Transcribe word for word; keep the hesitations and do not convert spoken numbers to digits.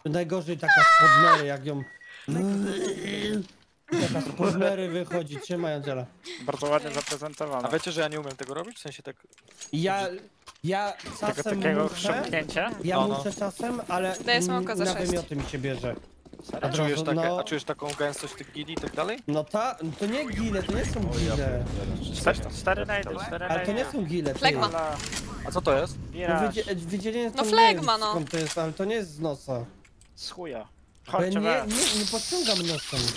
Najgorzej taka z podmery, jak ją... Taka z podmery wychodzi, trzymaj Angela. Bardzo ładnie zaprezentowana. A wiecie, że ja nie umiem tego robić? W sensie tak... Ja... Ja Tego czasem takiego muszę... chrząknięcia? Ja No, no. muszę czasem, ale Daję smoka za na sześć. wymioty mi się bierze. A Od czujesz, razu, takie, no. a czujesz taką gęstość tych gili i tak dalej? No ta... To nie gile, to nie są gile. Cztery najdy, cztery Ale to nie najdy. są gile, ty. Flegma. A co to jest? No Miraż. wydzie- wydzielenie No to flegma, nie wiem, no. skąd to jest, ale to nie jest z nosa. Z chuja. Bo ja Chodźcie nie, we. nie, nie podciągam nosem.